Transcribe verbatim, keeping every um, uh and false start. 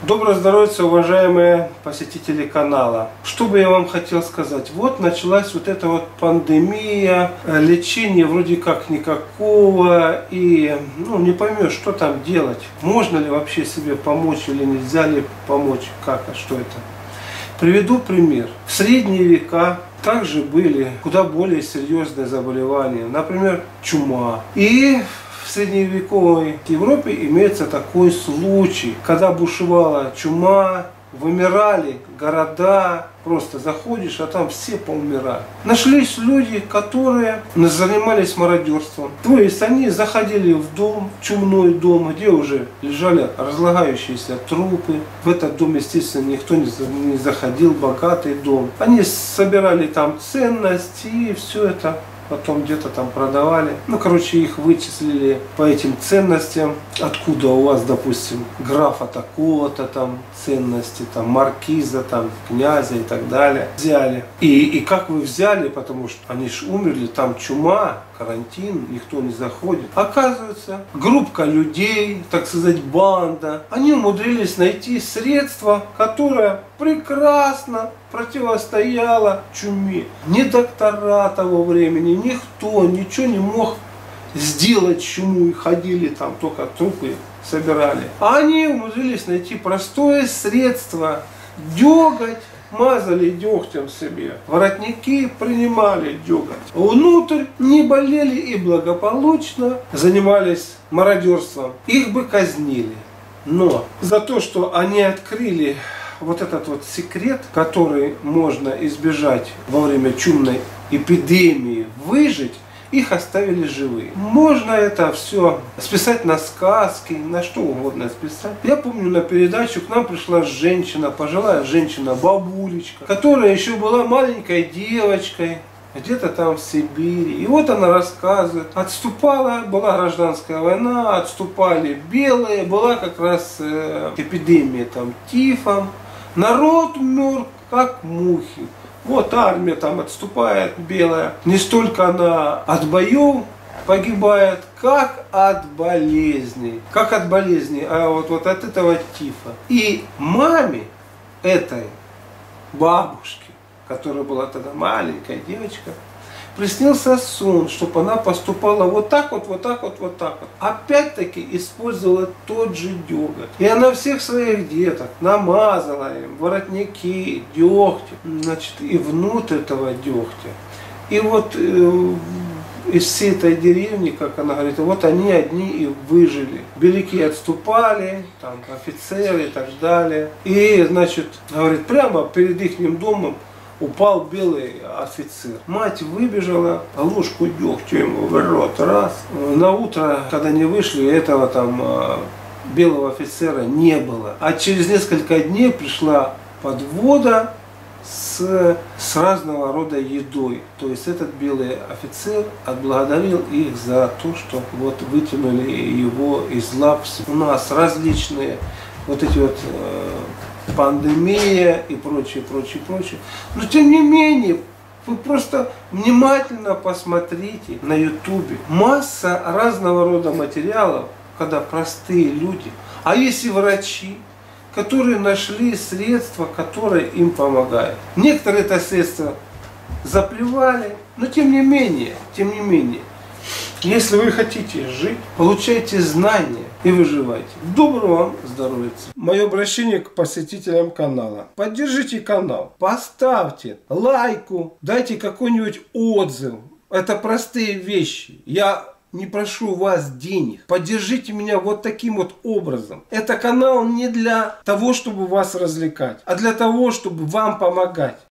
Доброе здоровье, уважаемые посетители канала. Что бы я вам хотел сказать? Вот началась вот эта вот пандемия, лечения вроде как никакого, и ну, не поймешь, что там делать. Можно ли вообще себе помочь или нельзя ли помочь, как, а что это? Приведу пример. В средние века также были куда более серьезные заболевания, например, чума. И в средневековой Европе имеется такой случай, когда бушевала чума, вымирали города, просто заходишь, а там все поумирали. Нашлись люди, которые занимались мародерством. То есть они заходили в дом, чумной дом, где уже лежали разлагающиеся трупы. В этот дом, естественно, никто не заходил, богатый дом. Они собирали там ценности и все это потом где-то там продавали. Ну, короче, их вычислили по этим ценностям. Откуда у вас, допустим, графа такого-то там ценности, там маркиза, там князя и так далее. Взяли. И, и как вы взяли, потому что они ж умерли, там чума, карантин, никто не заходит. Оказывается, группка людей, так сказать, банда, они умудрились найти средство, которое прекрасно противостояло чуме. Ни доктора того времени, никто ничего не мог сделать чуму, и ходили там, только трупы собирали. А они умудрились найти простое средство: деготь. Мазали дегтем себе, воротники принимали деготь, внутрь не болели и благополучно занимались мародерством. Их бы казнили. Но за то, что они открыли вот этот вот секрет, который можно избежать во время чумной эпидемии, выжить, их оставили живые. Можно это все списать на сказки, на что угодно списать. Я помню, на передачу к нам пришла женщина, пожилая женщина, бабулечка, которая еще была маленькой девочкой, где-то там в Сибири. И вот она рассказывает. Отступала, была гражданская война, отступали белые, была как раз э, эпидемия там тифом. Народ мертв, как мухи. Вот армия там отступает, белая. Не столько она от боев погибает, как от болезней. Как от болезней, а вот, вот от этого тифа. И маме этой бабушки, которая была тогда маленькая девочка, приснился сон, чтобы она поступала вот так вот, вот так вот, вот так вот. Опять-таки использовала тот же деготь. И она всех своих деток намазала им воротники, дегтем, значит, и внутрь этого дегтя. И вот э, из всей этой деревни, как она говорит, вот они одни и выжили. Беляки отступали, там офицеры и так далее. И, значит, говорит, прямо перед их домом упал белый офицер. Мать выбежала, ложку дегтя ему в рот, раз. На утро, когда не вышли, этого там белого офицера не было. А через несколько дней пришла подвода с, с разного рода едой. То есть этот белый офицер отблагодарил их за то, что вот вытянули его из лап. У нас различные вот эти вот пандемия и прочее, прочее, прочее. Но тем не менее, вы просто внимательно посмотрите на ютубе. Масса разного рода материалов, когда простые люди, а есть и врачи, которые нашли средства, которые им помогают. Некоторые это средства заплевали, но тем не менее, тем не менее, если вы хотите жить, получайте знания и выживайте. Доброго вам здоровья. Мое обращение к посетителям канала. Поддержите канал, поставьте лайку, дайте какой-нибудь отзыв. Это простые вещи. Я не прошу вас денег. Поддержите меня вот таким вот образом. Это канал не для того, чтобы вас развлекать, а для того, чтобы вам помогать.